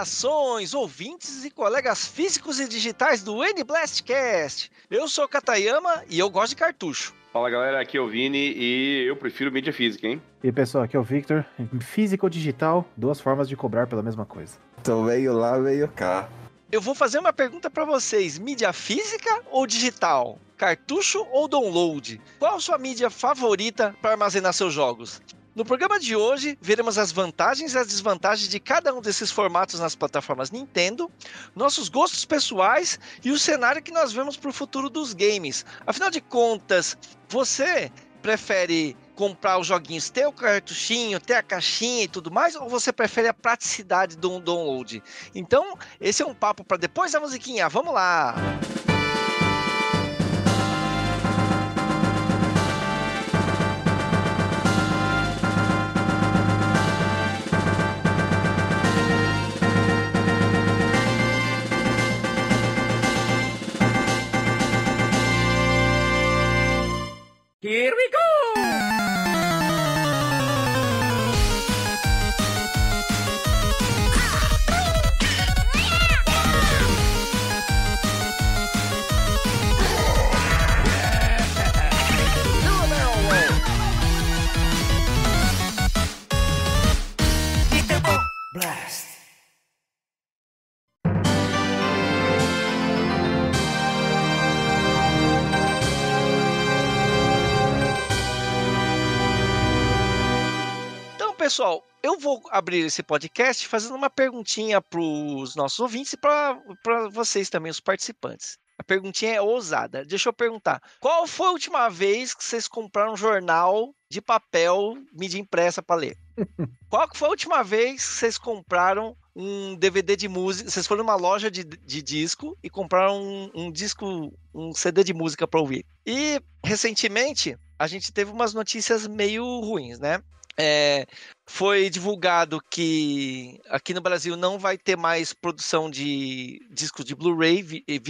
Saudações, ouvintes e colegas físicos e digitais do N-Blastcast. Eu sou o Katayama e eu gosto de cartucho. Fala galera, aqui é o Vini e eu prefiro mídia física, hein? E pessoal, aqui é o Victor. Físico ou digital, duas formas de cobrar pela mesma coisa. Então veio lá, veio cá. Eu vou fazer uma pergunta para vocês: mídia física ou digital? Cartucho ou download? Qual a sua mídia favorita para armazenar seus jogos? No programa de hoje, veremos as vantagens e as desvantagens de cada um desses formatos nas plataformas Nintendo, nossos gostos pessoais e o cenário que nós vemos para o futuro dos games. Afinal de contas, você prefere comprar os joguinhos, ter o cartuchinho, ter a caixinha e tudo mais, ou você prefere a praticidade do download? Então, esse é um papo para depois da musiquinha. Vamos lá! Here we go! Blast! Pessoal, eu vou abrir esse podcast fazendo uma perguntinha para os nossos ouvintes e para vocês também, os participantes. A perguntinha é ousada. Deixa eu perguntar. Qual foi a última vez que vocês compraram um jornal de papel, mídia impressa para ler? Qual foi a última vez que vocês compraram um DVD de música? Vocês foram numa loja de disco e compraram um CD de música para ouvir. E, recentemente, a gente teve umas notícias meio ruins, né? Foi divulgado que aqui no Brasil não vai ter mais produção de discos de Blu-ray,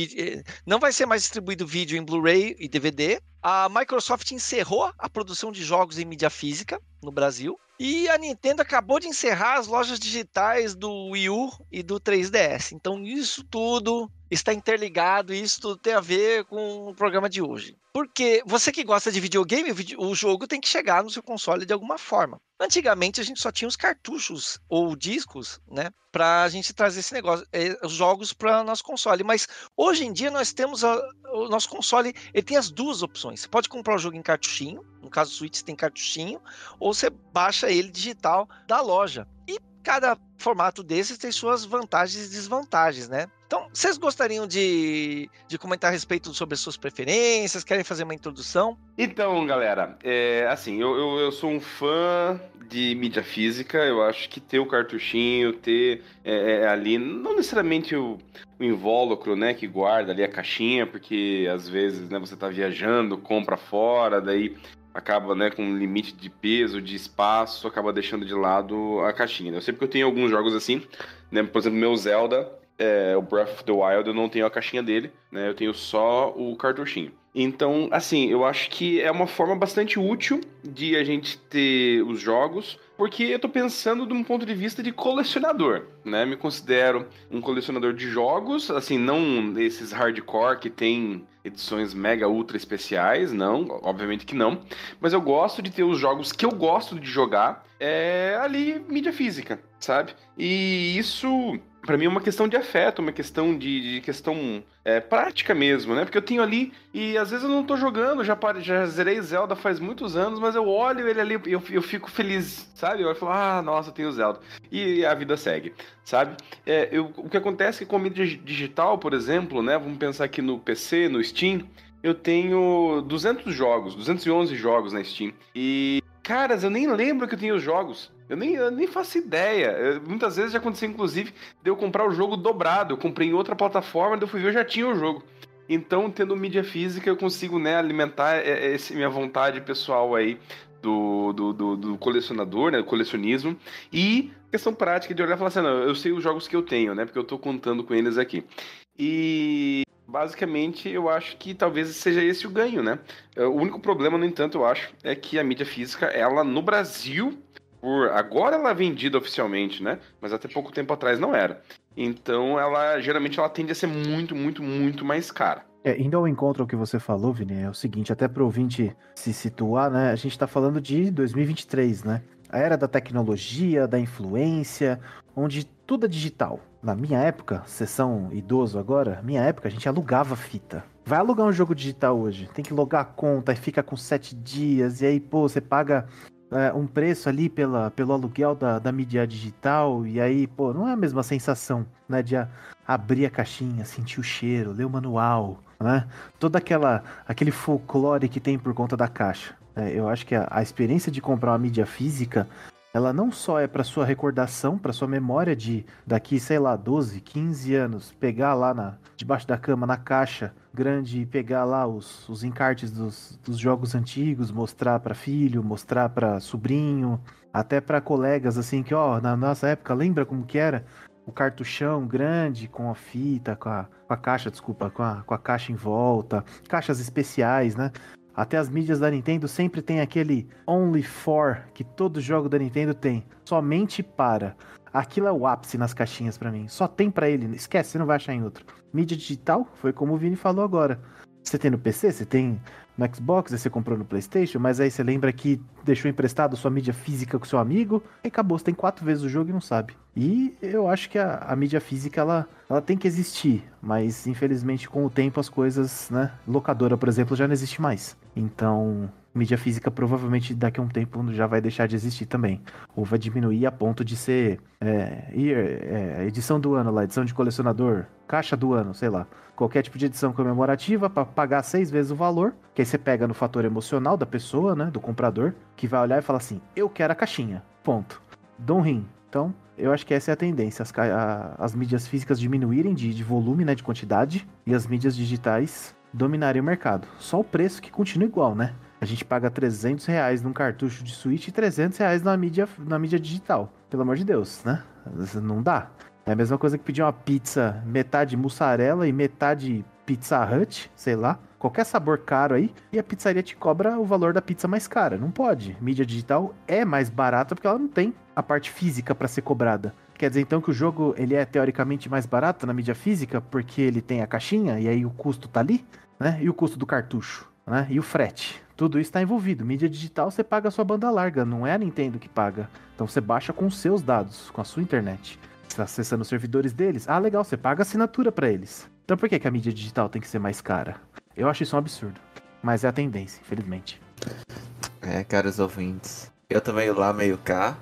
não vai ser mais distribuído vídeo em Blu-ray e DVD. A Microsoft encerrou a produção de jogos em mídia física no Brasil. E a Nintendo acabou de encerrar as lojas digitais do Wii U e do 3DS. Então isso tudo está interligado, isso tudo tem a ver com o programa de hoje. Porque você que gosta de videogame, o jogo tem que chegar no seu console de alguma forma. Antigamente a gente só tinha os cartuchos ou discos, né, pra gente trazer esse negócio, os jogos para nosso console. Mas hoje em dia nós temos o nosso console, ele tem as duas opções. Você pode comprar o jogo em cartuchinho, no caso do Switch tem cartuchinho, ou você baixa ele digital da loja. E cada formato desses tem suas vantagens e desvantagens, né? Então, vocês gostariam de comentar a respeito sobre as suas preferências? Querem fazer uma introdução? Então, galera, assim, eu sou um fã de mídia física. Eu acho que ter o cartuchinho, ter ali, não necessariamente o invólucro, né, que guarda ali a caixinha, porque às vezes, né, você tá viajando, compra fora, daí acaba, né, com um limite de peso, de espaço, acaba deixando de lado a caixinha. Eu sei porque eu tenho alguns jogos assim, né, por exemplo, meu Zelda, o Breath of the Wild, eu não tenho a caixinha dele, né, eu tenho só o cartuchinho. Então, assim, eu acho que é uma forma bastante útil de a gente ter os jogos, porque eu tô pensando de um ponto de vista de colecionador, né? Me considero um colecionador de jogos, assim, não esses hardcore que tem edições mega ultra especiais, não, obviamente que não, mas eu gosto de ter os jogos que eu gosto de jogar ali, mídia física, sabe? E isso, pra mim, é uma questão de afeto, uma questão de questão prática mesmo, né? Porque eu tenho ali e às vezes eu não tô jogando, já zerei Zelda faz muitos anos, mas eu olho ele ali e eu fico feliz, sabe? Eu falo, nossa, eu tenho Zelda. E a vida segue, sabe? O que acontece é que com a mídia digital, por exemplo, né? Vamos pensar aqui no PC, no Steam, eu tenho 211 jogos na Steam. E, caras, eu nem lembro que eu tenho os jogos. Eu nem faço ideia. Muitas vezes já aconteceu, inclusive, de eu comprar o jogo dobrado. Eu comprei em outra plataforma, daí eu fui ver, eu já tinha o jogo. Então, tendo mídia física, eu consigo, né, alimentar minha vontade pessoal aí do colecionador, né, do colecionismo. E questão prática de olhar e falar assim, não, eu sei os jogos que eu tenho, né, porque eu tô contando com eles aqui. E basicamente eu acho que talvez seja esse o ganho, né? O único problema, no entanto, eu acho, é que a mídia física, ela no Brasil, Agora ela é vendida oficialmente, né? Mas até pouco tempo atrás não era. Então, geralmente ela tende a ser muito, muito, muito mais cara. Indo ao encontro ao que você falou, Vini, é o seguinte, até para o ouvinte se situar, né? A gente está falando de 2023, né? A era da tecnologia, da influência, onde tudo é digital. Na minha época, vocês são idoso agora, minha época a gente alugava fita. Vai alugar um jogo digital hoje, tem que logar a conta e fica com 7 dias, e aí, pô, você paga um preço ali pelo aluguel da mídia digital, e aí, pô, não é a mesma sensação, né, de abrir a caixinha, sentir o cheiro, ler o manual, né? Todo aquele folclore que tem por conta da caixa. Eu acho que a experiência de comprar uma mídia física, ela não só é para sua recordação, para sua memória de daqui, sei lá, 12, 15 anos, pegar lá debaixo da cama, na caixa grande, e pegar lá os encartes dos jogos antigos, mostrar para filho, mostrar para sobrinho, até para colegas, assim, que, ó, na nossa época, lembra como que era? O cartuchão grande com a fita, com a caixa, desculpa, com a caixa em volta, caixas especiais, né? Até as mídias da Nintendo sempre tem aquele Only For que todo jogo da Nintendo tem, somente para. Aquilo é o ápice nas caixinhas pra mim. Só tem pra ele, esquece, você não vai achar em outro. Mídia digital, foi como o Vini falou agora. Você tem no PC, você tem no Xbox, aí você comprou no PlayStation, mas aí você lembra que deixou emprestado sua mídia física com seu amigo, e acabou, você tem 4 vezes o jogo e não sabe. E eu acho que a mídia física, ela tem que existir, mas infelizmente com o tempo as coisas, né? Locadora, por exemplo, já não existe mais. Então, mídia física provavelmente daqui a um tempo já vai deixar de existir também. Ou vai diminuir a ponto de ser edição do ano lá, edição de colecionador, caixa do ano, sei lá. Qualquer tipo de edição comemorativa para pagar 6 vezes o valor, que aí você pega no fator emocional da pessoa, né, do comprador, que vai olhar e falar assim, eu quero a caixinha, ponto. Dom rim. Então, eu acho que essa é a tendência, as mídias físicas diminuírem de volume, né, de quantidade, e as mídias digitais dominarem o mercado. Só o preço que continua igual, né? A gente paga R$300 num cartucho de Switch e R$300 na mídia digital. Pelo amor de Deus, né? Não dá. É a mesma coisa que pedir uma pizza metade mussarela e metade Pizza Hut, sei lá. Qualquer sabor caro aí, e a pizzaria te cobra o valor da pizza mais cara. Não pode. Mídia digital é mais barata porque ela não tem a parte física para ser cobrada. Quer dizer então que o jogo ele é teoricamente mais barato na mídia física porque ele tem a caixinha e aí o custo tá ali, né? E o custo do cartucho, né? E o frete. Tudo isso está envolvido. Mídia digital você paga a sua banda larga, não é a Nintendo que paga. Então você baixa com os seus dados, com a sua internet. Você está acessando os servidores deles. Ah, legal, você paga assinatura para eles. Então por que a mídia digital tem que ser mais cara? Eu acho isso um absurdo. Mas é a tendência, infelizmente. Caros ouvintes. Eu tô meio lá, meio cá.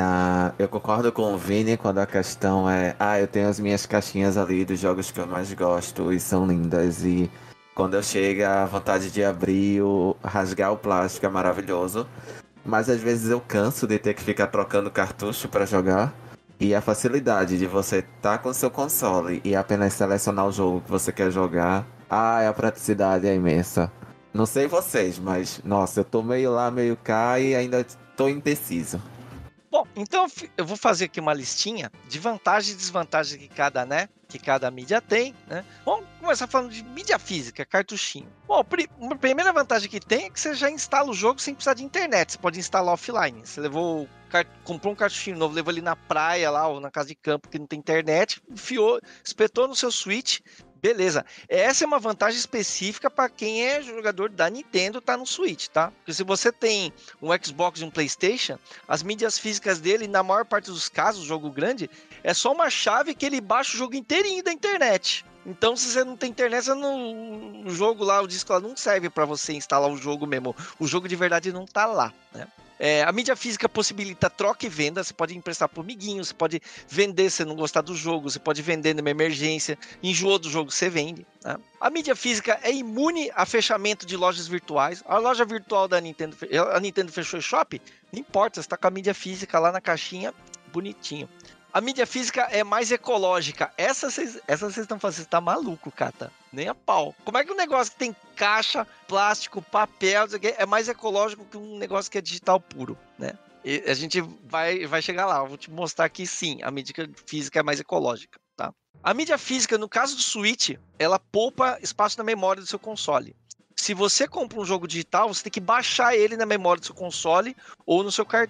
Eu concordo com o Vini quando a questão é... eu tenho as minhas caixinhas ali dos jogos que eu mais gosto e são lindas. E quando eu chego, a vontade de abrir, rasgar o plástico é maravilhoso. Mas às vezes eu canso de ter que ficar trocando cartucho pra jogar. E a facilidade de você tá com seu console e apenas selecionar o jogo que você quer jogar... a praticidade é imensa. Não sei vocês, mas, nossa, eu tô meio lá, meio cá e ainda tô indeciso. Bom, então eu vou fazer aqui uma listinha de vantagens e desvantagens que cada mídia tem, né? Vamos começar falando de mídia física, cartuchinho. Bom, a primeira vantagem que tem é que você já instala o jogo sem precisar de internet. Você pode instalar offline. Você comprou um cartuchinho novo, levou ali na praia lá ou na casa de campo que não tem internet, enfiou, espetou no seu Switch. Beleza, essa é uma vantagem específica para quem é jogador da Nintendo, tá no Switch, tá? Porque se você tem um Xbox e um PlayStation, as mídias físicas dele, na maior parte dos casos, jogo grande, é só uma chave que ele baixa o jogo inteirinho da internet. Então, se você não tem internet, o jogo lá, o disco lá não serve para você instalar o jogo mesmo. O jogo de verdade não tá lá, né? A mídia física possibilita troca e venda, você pode emprestar para o amiguinho, você pode vender se não gostar do jogo, você pode vender numa emergência, enjoou do jogo, você vende. Né? A mídia física é imune a fechamento de lojas virtuais. A loja virtual da Nintendo, a Nintendo fechou o shopping, não importa, você está com a mídia física lá na caixinha, bonitinho. A mídia física é mais ecológica. Essa vocês estão fazendo, você tá maluco, Cata. Nem a pau. Como é que um negócio que tem caixa, plástico, papel, é mais ecológico que um negócio que é digital puro, né? E a gente vai chegar lá. Eu vou te mostrar que sim, a mídia física é mais ecológica, tá? A mídia física, no caso do Switch, ela poupa espaço na memória do seu console. Se você compra um jogo digital, você tem que baixar ele na memória do seu console ou no seu cartão.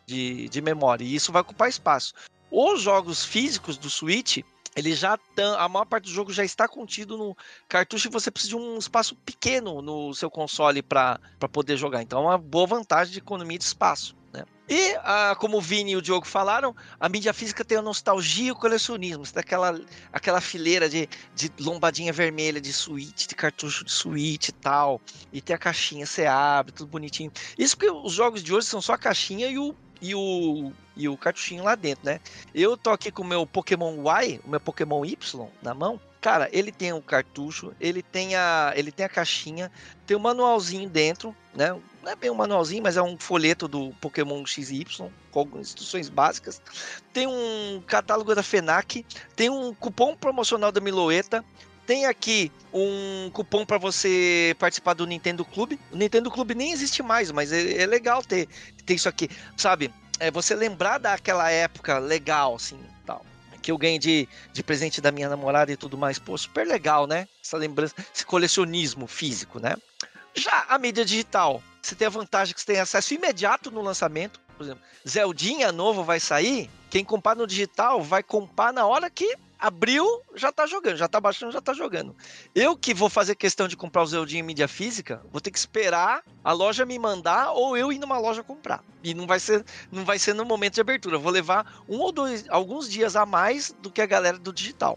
de memória, e isso vai ocupar espaço. Os jogos físicos do Switch, ele já a maior parte do jogo já está contido no cartucho e você precisa de um espaço pequeno no seu console para poder jogar. Então é uma boa vantagem de economia de espaço, né? E, como o Vini e o Diogo falaram, a mídia física tem a nostalgia e o colecionismo. Você tem aquela fileira de lombadinha vermelha de Switch, de cartucho de Switch e tal. E tem a caixinha, você abre, tudo bonitinho. Isso porque os jogos de hoje são só a caixinha e o cartuchinho lá dentro, né? Eu tô aqui com o meu Pokémon Y, o meu Pokémon Y na mão. Cara, ele tem um cartucho, ele tem a caixinha, tem um manualzinho dentro, né? Não é bem um manualzinho, mas é um folheto do Pokémon XY, com algumas instruções básicas. Tem um catálogo da FENAC, tem um cupom promocional da Miloeta, tem aqui um cupom para você participar do Nintendo Clube. O Nintendo Clube nem existe mais, mas é legal ter isso aqui, sabe? É você lembrar daquela época legal, assim, tal. Que eu ganhei de presente da minha namorada e tudo mais. Pô, super legal, né? Essa lembrança, esse colecionismo físico, né? Já a mídia digital, você tem a vantagem que você tem acesso imediato no lançamento. Por exemplo, Zeldinha novo vai sair, quem comprar no digital vai comprar na hora que abriu, já tá jogando, já tá baixando, já tá jogando. Eu que vou fazer questão de comprar o Zeldinha em mídia física, vou ter que esperar a loja me mandar ou eu ir numa loja comprar. E não vai ser no momento de abertura. Eu vou levar alguns dias a mais do que a galera do digital.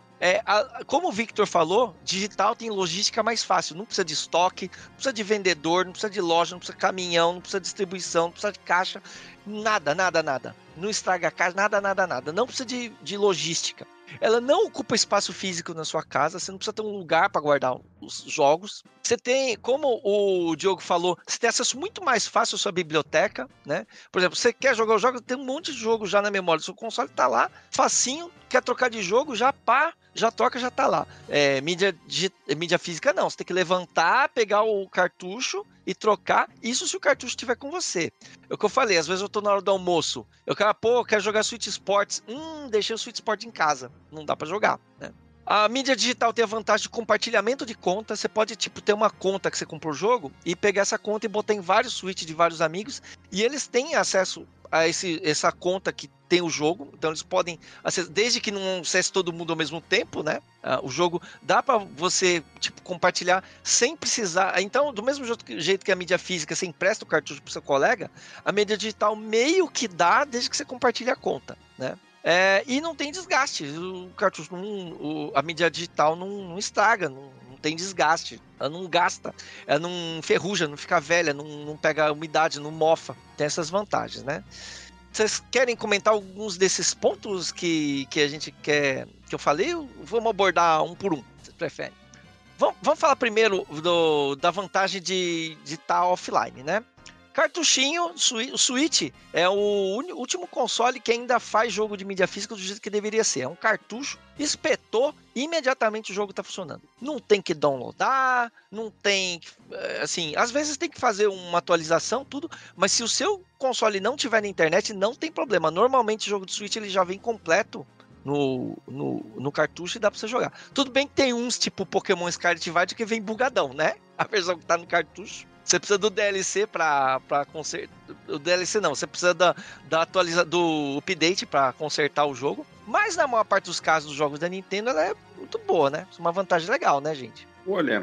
Como o Victor falou, digital tem logística mais fácil. Não precisa de estoque, não precisa de vendedor, não precisa de loja, não precisa de caminhão, não precisa de distribuição, não precisa de caixa. Nada. Não estraga a caixa, nada. Não precisa de logística. Ela não ocupa espaço físico na sua casa, você não precisa ter um lugar para guardar os jogos. Você tem, como o Diogo falou, você tem acesso muito mais fácil à sua biblioteca, né? Por exemplo, você quer jogar o jogo, tem um monte de jogo já na memória do seu console, tá lá, facinho, quer trocar de jogo, já troca, já tá lá. Mídia física não, você tem que levantar, pegar o cartucho e trocar, isso se o cartucho estiver com você. É o que eu falei, às vezes eu tô na hora do almoço, eu quero jogar Switch Sports, deixei o Switch Sports em casa, não dá pra jogar, né? A mídia digital tem a vantagem de compartilhamento de conta. Você pode, ter uma conta que você comprou o jogo e pegar essa conta e botar em vários Switch de vários amigos e eles têm acesso a essa conta que tem o jogo, então eles podem acessar, desde que não acesse todo mundo ao mesmo tempo, né? O jogo dá para você compartilhar sem precisar. Então, do mesmo jeito que a mídia física você empresta o cartucho pro seu colega, a mídia digital meio que dá desde que você compartilhe a conta, né? E não tem desgaste. O cartucho, a mídia digital não estraga, não tem desgaste. Ela não gasta, ela não enferruja, não fica velha, não pega umidade, não mofa. Tem essas vantagens, né? Vocês querem comentar alguns desses pontos que a gente quer que eu falei? Ou vamos abordar um por um? Vocês preferem? Vamos falar primeiro da vantagem de estar offline, né? Cartuchinho, o Switch é o último console que ainda faz jogo de mídia física do jeito que deveria ser. É um cartucho, espetou, imediatamente o jogo tá funcionando. Não tem que downloadar, não tem... Assim, às vezes tem que fazer uma atualização, tudo, mas se o seu console não tiver na internet, não tem problema. Normalmente o jogo do Switch ele já vem completo no cartucho e dá pra você jogar. Tudo bem que tem uns tipo Pokémon Scarlet Violet que vem bugadão, né? A versão que tá no cartucho. Você precisa do DLC para consertar. O DLC não, você precisa do update para consertar o jogo. Mas na maior parte dos casos dos jogos da Nintendo, ela é muito boa, né? Isso é uma vantagem legal, né, gente? Olha,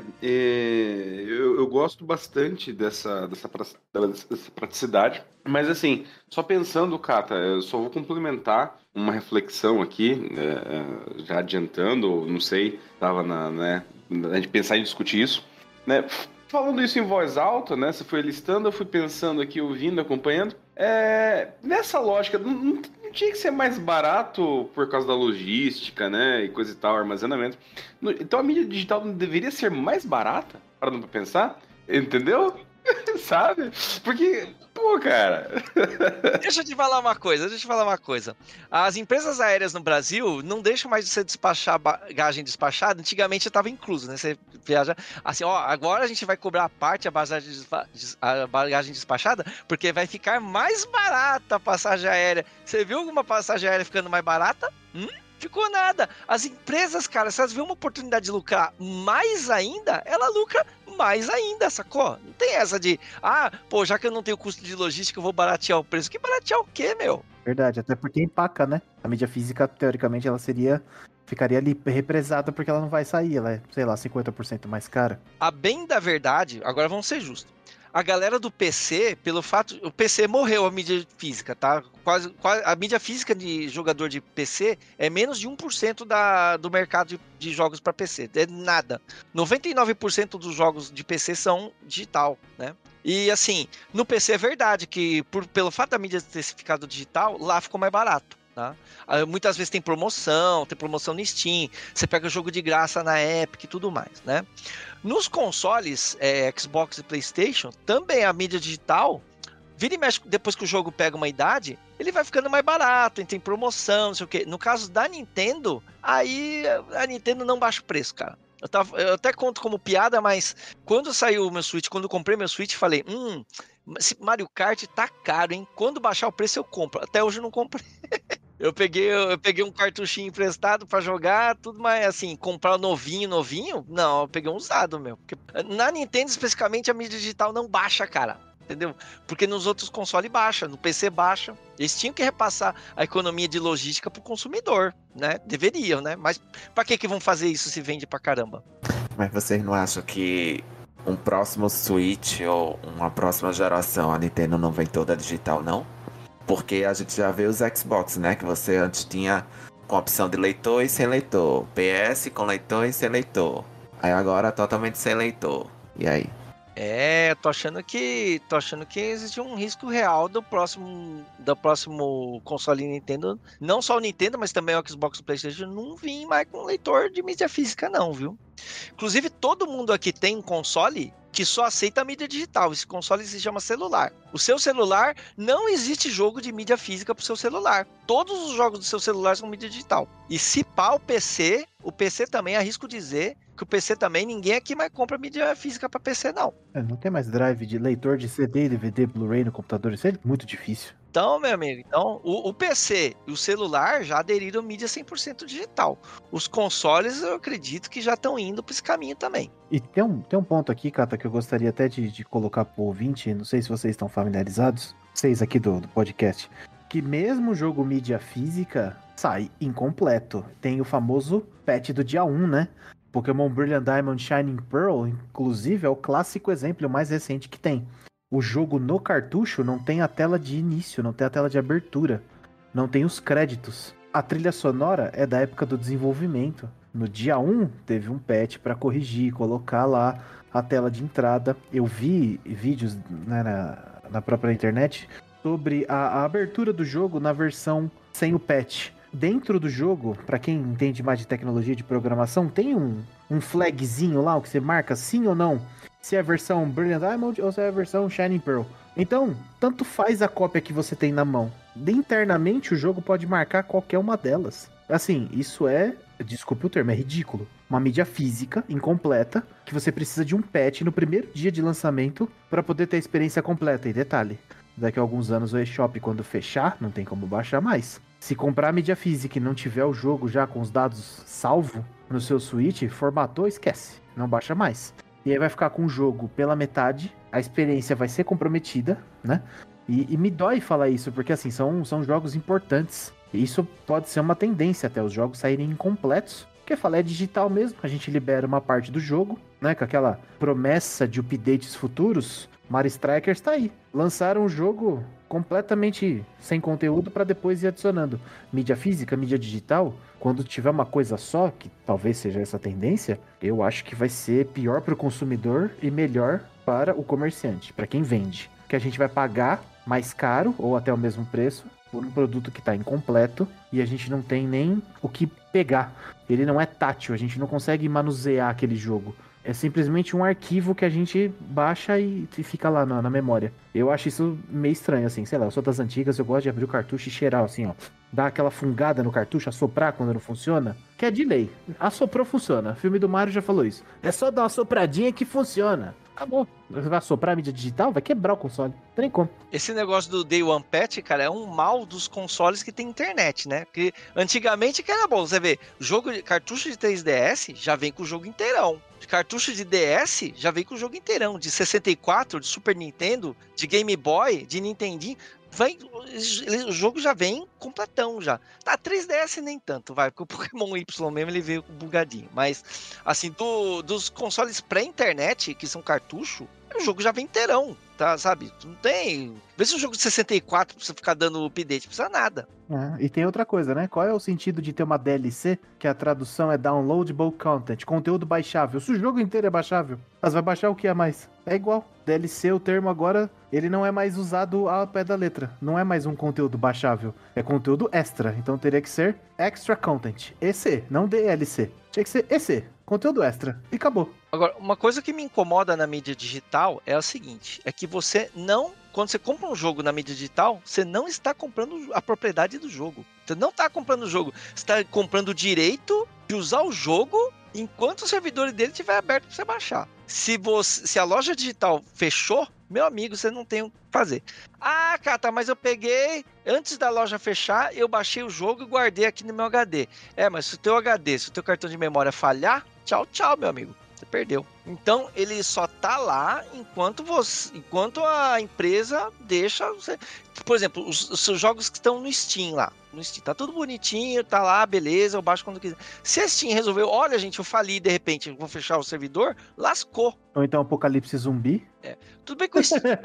eu gosto bastante dessa praticidade, mas assim, só pensando, Cata, eu só vou complementar uma reflexão aqui, já adiantando, não sei, tava a gente pensar em discutir isso, né? Falando isso em voz alta, né? Você foi listando, eu fui pensando aqui, ouvindo, acompanhando. Nessa lógica, não tinha que ser mais barato por causa da logística, né? E coisa e tal, armazenamento. Então a mídia digital não deveria ser mais barata? Parando pra pensar? Entendeu? Sabe? Porque, pô, cara... Deixa eu te falar uma coisa. As empresas aéreas no Brasil não deixam mais de você despachar bagagem despachada. Antigamente estava incluso, né? Você viaja assim, agora a gente vai cobrar a parte a bagagem despachada, porque vai ficar mais barata a passagem aérea. Você viu alguma passagem aérea ficando mais barata? Ficou nada. As empresas, cara, se elas vêem uma oportunidade de lucrar mais ainda, ela lucra mais ainda, sacou? Não tem essa de, já que eu não tenho custo de logística, eu vou baratear o preço. Que baratear o quê, meu? Verdade, até porque empaca, né? A mídia física, teoricamente, ela ficaria ali represada porque ela não vai sair, ela é, sei lá, 50% mais cara. A bem da verdade, agora vamos ser justos. A galera do PC, pelo fato... O PC morreu, a mídia física, tá? Quase, a mídia física de jogador de PC é menos de 1% do mercado de jogos para PC. É nada. 99% dos jogos de PC são digital, né? E assim, no PC é verdade que pelo fato da mídia ter ficado digital, lá ficou mais barato. Tá? Muitas vezes tem promoção no Steam, você pega o jogo de graça na Epic e tudo mais, né? Nos consoles, Xbox e PlayStation, também a mídia digital, vira e mexe, depois que o jogo pega uma idade, ele vai ficando mais barato, tem promoção, não sei o quê. No caso da Nintendo, aí a Nintendo não baixa o preço, cara. Eu até conto como piada, mas quando saiu o meu Switch, quando eu comprei meu Switch, falei, esse Mario Kart tá caro, hein? Quando baixar o preço eu compro. Até hoje eu não comprei. Eu peguei um cartuchinho emprestado pra jogar, tudo, mas assim, comprar novinho, não, eu peguei um usado, meu. Porque na Nintendo, especificamente, a mídia digital não baixa, cara, entendeu? Porque nos outros consoles baixa, no PC baixa. Eles tinham que repassar a economia de logística pro consumidor, né? Deveriam, né? Mas pra que vão fazer isso se vende pra caramba? Mas vocês não acham que um próximo Switch ou uma próxima geração a Nintendo não vem toda digital, não? Porque a gente já vê os Xbox, né? Que você antes tinha com opção de leitor e sem leitor. PS com leitor e sem leitor. Aí agora totalmente sem leitor. E aí? Tô achando que existe um risco real do próximo console Nintendo. Não só o Nintendo, mas também o Xbox e o PlayStation não vir mais com leitor de mídia física, não, viu? Inclusive, todo mundo aqui tem um console que só aceita a mídia digital. Esse console se chama celular. O seu celular, não existe jogo de mídia física pro seu celular. Todos os jogos do seu celular são mídia digital. E se pá, o PC também, arrisco dizer que o PC também, ninguém aqui mais compra mídia física para PC, não. Não tem mais drive de leitor de CD, DVD, Blu-ray no computador, isso é muito difícil. Então, meu amigo, o PC e o celular já aderiram mídia 100% digital. Os consoles, eu acredito que já estão indo para esse caminho também. E tem um ponto aqui, Cata, que eu gostaria até de colocar pro ouvinte, não sei se vocês estão familiarizados, vocês aqui do podcast, que mesmo o jogo mídia física sai incompleto. Tem o famoso patch do dia 1, né? Pokémon Brilliant Diamond Shining Pearl, inclusive, é o clássico exemplo mais recente que tem. O jogo no cartucho não tem a tela de início, não tem a tela de abertura, não tem os créditos. A trilha sonora é da época do desenvolvimento. No dia 1, teve um patch para corrigir, colocar lá a tela de entrada. Eu vi vídeos, né, na própria internet sobre a abertura do jogo na versão sem o patch. Dentro do jogo, para quem entende mais de tecnologia de programação, tem um flagzinho lá, o que você marca sim ou não, se é a versão Brilliant Diamond ou se é a versão Shining Pearl. Então, tanto faz a cópia que você tem na mão. Internamente, o jogo pode marcar qualquer uma delas. Assim, isso desculpe o termo, é ridículo. Uma mídia física, incompleta, que você precisa de um patch no primeiro dia de lançamento para poder ter a experiência completa. E detalhe, daqui a alguns anos o eShop, quando fechar, não tem como baixar mais. Se comprar a mídia física e não tiver o jogo já com os dados salvo no seu Switch, formatou, esquece, não baixa mais. E aí vai ficar com o jogo pela metade, a experiência vai ser comprometida, né? E me dói falar isso, porque assim, são jogos importantes. E isso pode ser uma tendência até, os jogos saírem incompletos. Porque falar é digital mesmo, a gente libera uma parte do jogo, né? Com aquela promessa de updates futuros, Mario Strikers tá aí. Lançaram um jogo completamente sem conteúdo para depois ir adicionando mídia física, mídia digital. Quando tiver uma coisa só, que talvez seja essa tendência, eu acho que vai ser pior para o consumidor e melhor para o comerciante, para quem vende. Que a gente vai pagar mais caro ou até o mesmo preço por um produto que está incompleto e a gente não tem nem o que pegar. Ele não é tátil, a gente não consegue manusear aquele jogo. É simplesmente um arquivo que a gente baixa e fica lá na memória. Eu acho isso meio estranho, assim. Sei lá, eu sou das antigas, eu gosto de abrir o cartucho e cheirar, assim, ó. Dar aquela fungada no cartucho, assoprar quando não funciona. Que é de lei. Assoprou, funciona. O filme do Mario já falou isso. É só dar uma sopradinha que funciona. Acabou. Você vai soprar a mídia digital, vai quebrar o console. Não tem como. Esse negócio do Day One Patch, cara, é um mal dos consoles que tem internet, né? Porque antigamente que era bom, você vê, cartucho de 3DS já vem com o jogo inteirão. De cartucho de DS já vem com o jogo inteirão. De 64, de Super Nintendo, de Game Boy, de Nintendinho. O jogo já vem completão já. Tá, 3DS nem tanto, vai, porque o Pokémon Y mesmo ele veio bugadinho. Mas, assim, dos consoles pré-internet, que são cartucho, o jogo já vem inteirão, tá, sabe? Não tem... Vê se o jogo de 64 precisa ficar dando update, precisa nada. E tem outra coisa, né? Qual é o sentido de ter uma DLC, que a tradução é Downloadable Content, conteúdo baixável? Se o jogo inteiro é baixável, mas vai baixar o que a mais? É igual. DLC, o termo agora, ele não é mais usado ao pé da letra. Não é mais um conteúdo baixável. É conteúdo extra. Então teria que ser Extra Content. EC, não DLC. Tinha que ser EC. Conteúdo extra. E acabou. Agora, uma coisa que me incomoda na mídia digital é o seguinte, é que você não... Quando você compra um jogo na mídia digital, você não está comprando a propriedade do jogo. Você não está comprando o jogo. Você está comprando o direito de usar o jogo enquanto o servidor dele estiver aberto para você baixar. Se a loja digital fechou, meu amigo, você não tem o que fazer. Ah, Cata, mas eu peguei, antes da loja fechar, eu baixei o jogo e guardei aqui no meu HD. Mas se o teu HD, se o teu cartão de memória falhar, tchau, meu amigo. Você perdeu. Então, ele só tá lá enquanto a empresa deixa você... Por exemplo, os seus jogos que estão no Steam lá. No Steam, tá tudo bonitinho, tá lá, beleza, eu baixo quando quiser. Se a Steam resolveu, olha, gente, eu fali, de repente, eu vou fechar o servidor, lascou. Ou então Apocalipse Zumbi. Tudo bem que o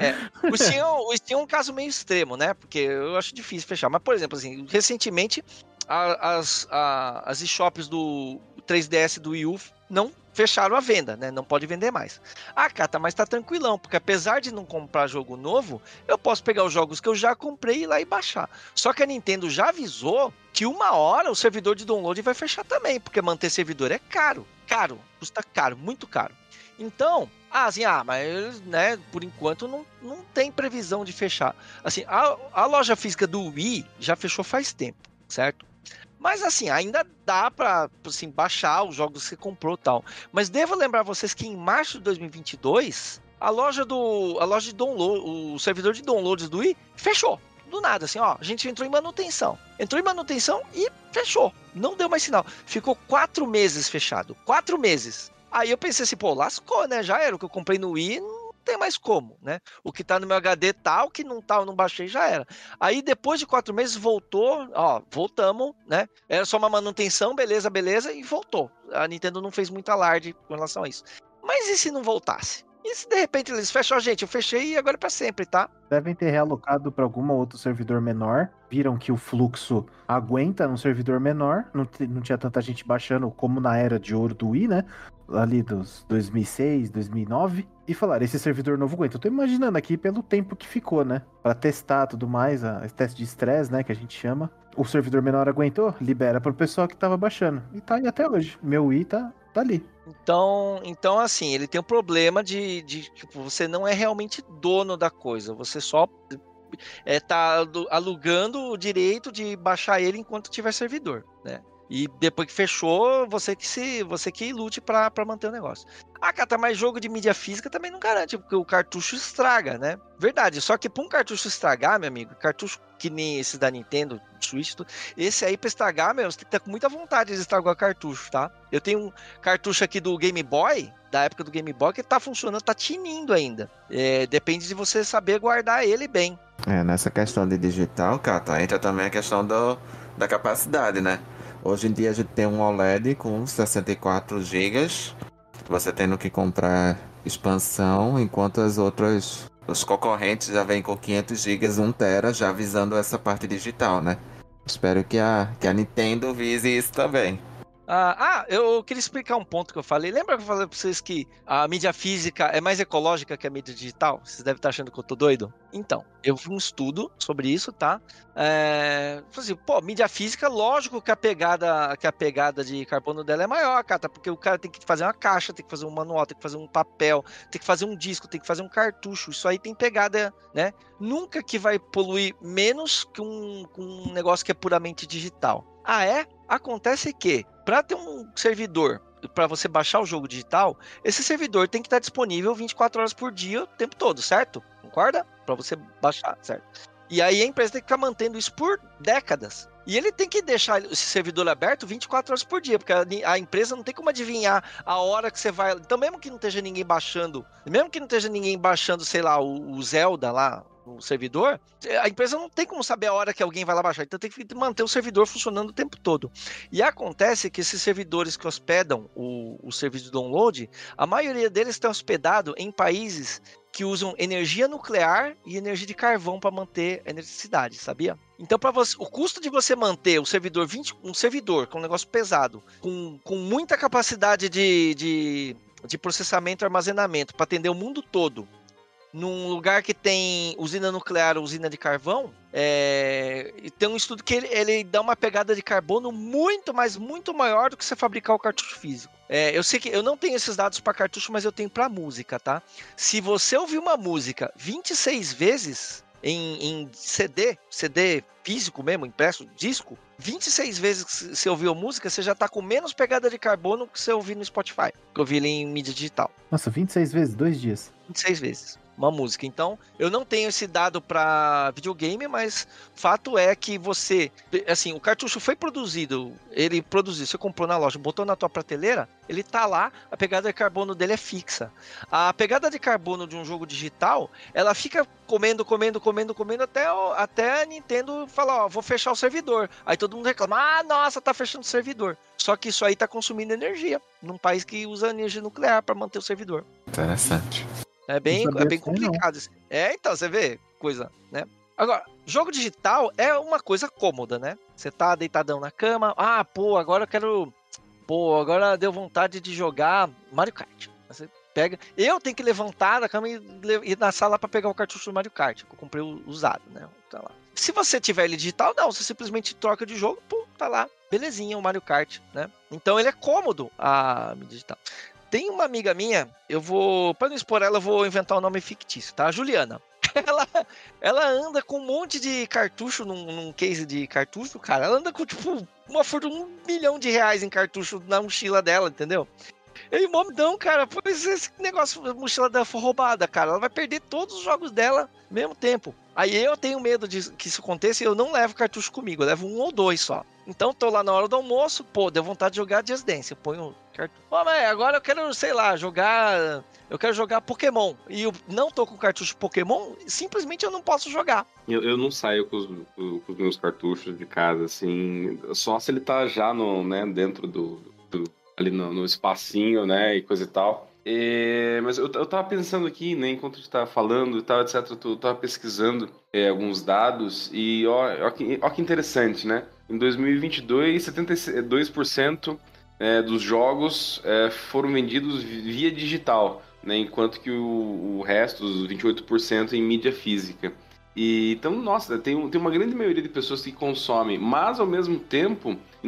Steam é um caso meio extremo, né? Porque eu acho difícil fechar. Mas, por exemplo, assim, recentemente, as eShops do 3DS do Wii U não fecharam a venda, né? Não pode vender mais. Ah, Cata, mas tá tranquilão, porque apesar de não comprar jogo novo, eu posso pegar os jogos que eu já comprei e ir lá e baixar. Só que a Nintendo já avisou que uma hora o servidor de download vai fechar também, porque manter servidor é caro. Caro, custa caro, muito caro. Então, mas, né, por enquanto não tem previsão de fechar. Assim, a loja física do Wii já fechou faz tempo, certo? Mas assim, ainda dá pra assim, baixar os jogos que você comprou e tal. Mas devo lembrar vocês que em março de 2022, a loja de download, o servidor de downloads do Wii fechou. Do nada, assim, a gente entrou em manutenção. E fechou. Não deu mais sinal. Ficou 4 meses fechado. 4 meses. Aí eu pensei assim, lascou, né? Já era o que eu comprei no Wii, não tem mais como, né? O que tá no meu HD tá, o que não tá, eu não baixei, já era. Aí depois de 4 meses voltou, voltamos, né? Era só uma manutenção, beleza, e voltou. A Nintendo não fez muito alarde com relação a isso. Mas e se não voltasse? E se de repente eles fecham, gente, eu fechei e agora é pra sempre, tá? Devem ter realocado para algum outro servidor menor. Viram que o fluxo aguenta num servidor menor. Não tinha tanta gente baixando como na era de ouro do Wii, né? Ali dos 2006, 2009. E falaram, esse servidor novo aguenta. Eu tô imaginando aqui pelo tempo que ficou, né? Pra testar tudo mais, teste de estresse, né? Que a gente chama. O servidor menor aguentou, libera pro pessoal que tava baixando. E tá aí até hoje. Meu Wii tá ali. Então, assim, ele tem um problema de tipo, você não é realmente dono da coisa, você só tá alugando o direito de baixar ele enquanto tiver servidor, né? E depois que fechou, você que lute para manter o negócio. Cata, mas jogo de mídia física também não garante, porque o cartucho estraga, né? Verdade, só que para um cartucho estragar, meu amigo, cartucho que nem esse da Nintendo, Switch, esse aí para estragar, você tem que estar com muita vontade de estragar o cartucho, tá? Eu tenho um cartucho aqui do Game Boy, da época do Game Boy, que tá funcionando, tá tinindo ainda. Depende de você saber guardar ele bem. Nessa questão de digital, Cata, entra também a questão da capacidade, né? Hoje em dia a gente tem um OLED com 64 GB, você tendo que comprar expansão, enquanto os concorrentes já vêm com 500 GB, 1 TB, já visando essa parte digital, né? Espero que a Nintendo vise isso também. Eu queria explicar um ponto que eu falei. Lembra que eu falei pra vocês que a mídia física é mais ecológica que a mídia digital? Vocês devem estar achando que eu tô doido? Então, eu vi um estudo sobre isso, tá? Assim, mídia física, lógico que a pegada de carbono dela é maior, cara, porque o cara tem que fazer uma caixa, tem que fazer um manual, tem que fazer um papel, tem que fazer um disco, tem que fazer um cartucho. Isso aí tem pegada, né? Nunca que vai poluir menos que um negócio que é puramente digital. Acontece que, para ter um servidor para você baixar o jogo digital, esse servidor tem que estar disponível 24 horas por dia, o tempo todo, certo? Concorda? Para você baixar, certo? E aí a empresa tem que ficar mantendo isso por décadas. E ele tem que deixar esse servidor aberto 24 horas por dia, porque a empresa não tem como adivinhar a hora que você vai... Então, mesmo que não esteja ninguém baixando, sei lá, o Zelda lá, no servidor, a empresa não tem como saber a hora que alguém vai lá baixar, então tem que manter o servidor funcionando o tempo todo. E acontece que esses servidores que hospedam o serviço de download, a maioria deles está hospedado em países que usam energia nuclear e energia de carvão para manter a eletricidade, sabia? Então, o custo de você manter um servidor que é um negócio pesado, com muita capacidade de processamento e armazenamento para atender o mundo todo, num lugar que tem usina nuclear ou usina de carvão, tem um estudo que ele dá uma pegada de carbono muito, mas muito maior do que você fabricar o cartucho físico. Eu sei que eu não tenho esses dados para cartucho, mas eu tenho para música, tá? Se você ouvir uma música 26 vezes em CD físico mesmo, impresso, disco, 26 vezes que você ouviu a música, você já tá com menos pegada de carbono que você ouvir no Spotify, que eu vi ele em mídia digital. Nossa, 26 vezes, 2 dias. 26 vezes. Uma música. Então, eu não tenho esse dado para videogame, mas fato é que você, assim, o cartucho foi produzido, você comprou na loja, botou na tua prateleira, ele tá lá, a pegada de carbono dele é fixa. A pegada de carbono de um jogo digital, ela fica comendo até a Nintendo falar, ó, vou fechar o servidor. Aí todo mundo reclama, nossa, tá fechando o servidor. Só que isso aí tá consumindo energia, num país que usa energia nuclear para manter o servidor. Interessante. É bem complicado. Então, você vê, coisa, né? Agora, jogo digital é uma coisa cômoda, né? Você tá deitadão na cama, agora deu vontade de jogar Mario Kart. Você pega, eu tenho que levantar da cama e ir na sala para pegar o cartucho do Mario Kart, que eu comprei usado, né? Tá lá. Se você tiver ele digital, não, você simplesmente troca de jogo, tá lá, belezinha o Mario Kart, né? Então ele é cômodo, a mídia digital. Tem uma amiga minha, para não expor ela, eu vou inventar um nome fictício, tá? A Juliana. Ela anda com um monte de cartucho num case de cartucho, cara. Ela anda com, tipo, uma fortuna, R$1 milhão em cartucho na mochila dela, entendeu? E não, cara, pois esse negócio, a mochila dela foi roubada, cara. Ela vai perder todos os jogos dela ao mesmo tempo. Aí eu tenho medo de que isso aconteça e eu não levo cartucho comigo, eu levo 1 ou 2 só. Então tô lá na hora do almoço, deu vontade de jogar Just Dance, eu ponho o cartucho. Mas agora eu quero, sei lá, eu quero jogar Pokémon. E eu não tô com cartucho Pokémon, simplesmente eu não posso jogar. Eu não saio com os meus cartuchos de casa, assim, só se ele tá já dentro ali no espacinho, né, e coisa e tal. Mas eu tava pensando aqui, né, enquanto tu tava falando e tal, etc, eu tava pesquisando alguns dados e ó que interessante, né? Em 2022, 72% dos jogos foram vendidos via digital, né, enquanto que o resto, os 28%, em mídia física. Então, nossa, tem uma grande maioria de pessoas que consomem, mas ao mesmo tempo, em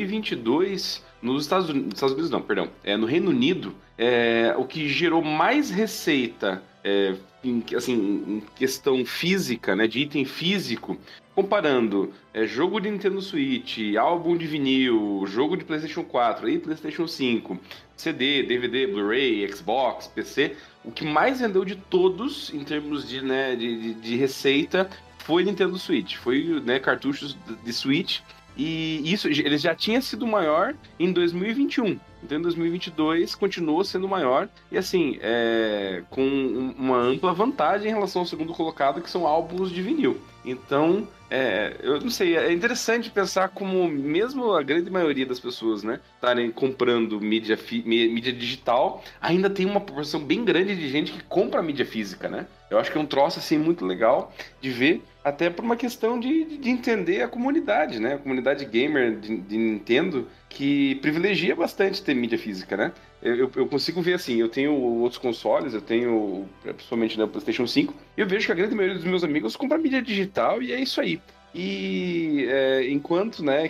2022, nos Estados Unidos não, perdão, no Reino Unido, o que gerou mais receita em questão física, né, de item físico, comparando jogo de Nintendo Switch, álbum de vinil, jogo de PlayStation 4 e PlayStation 5, CD, DVD, Blu-ray, Xbox, PC, o que mais vendeu de todos em termos de receita foi Nintendo Switch, foi, né, cartuchos de Switch. E isso, ele já tinha sido maior em 2021. Então, em 2022, continuou sendo maior. E, assim, com uma ampla vantagem em relação ao segundo colocado, que são álbuns de vinil. Então, eu não sei, é interessante pensar como mesmo a grande maioria das pessoas, né, estarem comprando mídia digital, ainda tem uma proporção bem grande de gente que compra mídia física, né? Eu acho que é um troço, assim, muito legal de ver, até por uma questão de entender a comunidade, né? A comunidade gamer de Nintendo, que privilegia bastante ter mídia física, né? Eu consigo ver, assim, eu tenho outros consoles, eu tenho, principalmente, né, o PlayStation 5, e eu vejo que a grande maioria dos meus amigos compra mídia digital e é isso aí. E enquanto, né,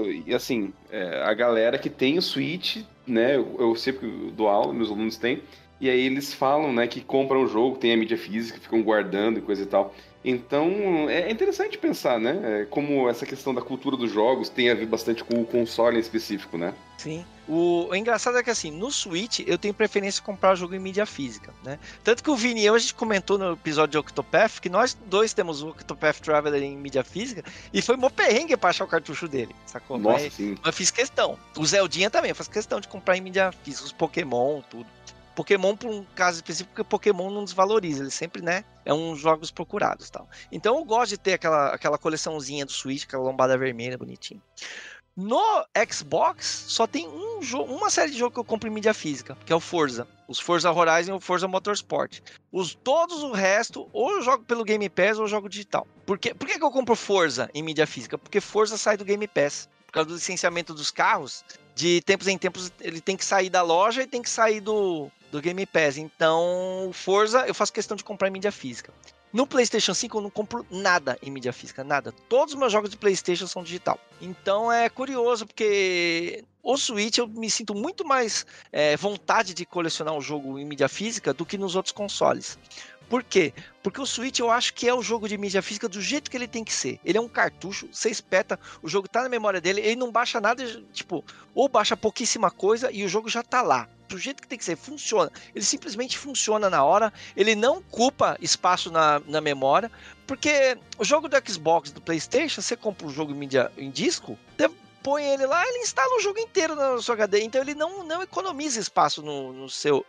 a galera que tem o Switch, né, eu sempre dou aula, meus alunos têm, e aí eles falam, né, que compram o jogo, tem a mídia física, ficam guardando e coisa e tal. Então, é interessante pensar, né? Como essa questão da cultura dos jogos tem a ver bastante com o console em específico, né? Sim. O engraçado é que, assim, no Switch eu tenho preferência em comprar o jogo em mídia física, né? Tanto que o Vini e eu, a gente comentou no episódio de Octopath que nós dois temos o Octopath Traveler em mídia física e foi mó perrengue pra achar o cartucho dele, sacou? Nossa, sim. Eu fiz questão. O Zeldinha também, eu faço questão de comprar em mídia física, os Pokémon, tudo. Pokémon, por um caso específico, porque Pokémon não desvaloriza, ele sempre, né, é uns jogos procurados e tal. Então eu gosto de ter aquela coleçãozinha do Switch, aquela lombada vermelha, bonitinha. No Xbox, só tem uma série de jogos que eu compro em mídia física, que é o Forza. Os Forza Horizon e o Forza Motorsport. Todos o resto, ou eu jogo pelo Game Pass ou eu jogo digital. Por que eu compro Forza em mídia física? Porque Forza sai do Game Pass. Por causa do licenciamento dos carros, de tempos em tempos ele tem que sair da loja e tem que sair do Game Pass. Então, Forza eu faço questão de comprar em mídia física. No PlayStation 5 eu não compro nada em mídia física, nada. Todos os meus jogos de PlayStation são digital. Então é curioso, porque o Switch eu me sinto muito mais vontade de colecionar o jogo em mídia física do que nos outros consoles. Por quê? Porque o Switch eu acho que é o jogo de mídia física do jeito que ele tem que ser. Ele é um cartucho, você espeta, o jogo tá na memória dele, ele não baixa nada, tipo, ou baixa pouquíssima coisa e o jogo já tá lá. Do jeito que tem que ser, funciona. Ele simplesmente funciona na hora, ele não ocupa espaço na memória, porque o jogo do Xbox, do PlayStation, você compra o jogo em disco, você põe ele lá, ele instala o jogo inteiro no seu HD, então ele não economiza espaço no seu